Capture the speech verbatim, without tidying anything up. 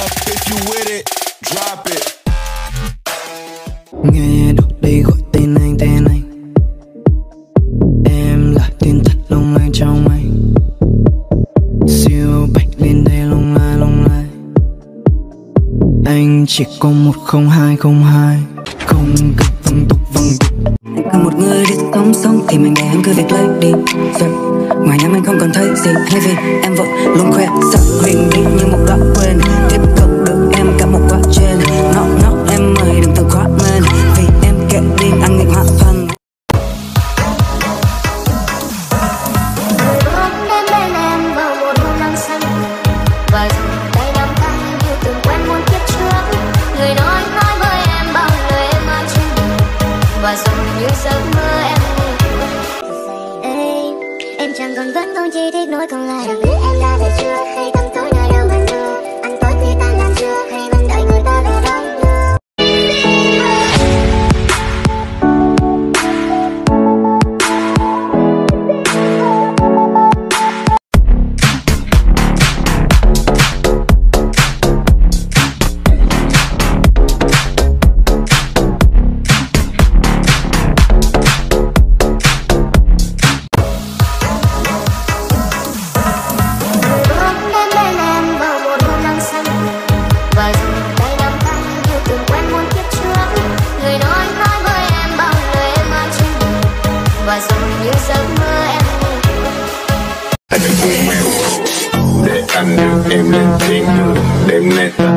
If you with it, drop it. Nghe đọc đi gọi tên anh, tên anh. Em là tên thật lông anh trong anh. Siêu bạch lên đây lông lai lông lai. Anh chỉ có một không hai không hai. Không cần văng tục văng tục. Anh cần một người đi sống sống thì mình để em cứ việc lấy đi rồi. Ngoài nhắm anh không còn thấy gì hay vì em vội luôn khoe sợ mình đi như một đoạn quên. Tiếp cận được em cả một quá trên. Nó nó em mời đừng tự khoát lên. Vì em kệ đi anh định hóa thân. Đêm bên em vào một hôm nắng xanh. Và dừng tay nắm tay như từng quen muôn kiếp trước. Người nói nói với em bao lời em mang trên đời. Và rồi như giấc mơ em ê, em chẳng còn vẫn không chỉ thích nỗi còn lại. Chẳng biết em đã về chưa hay tắm tối nơi đâu mà đưa. Ăn tối thì ta làm chưa hay vẫn đợi người ta về đâu đưa. Để anh đưa em lên thiên đường, đêm nay ta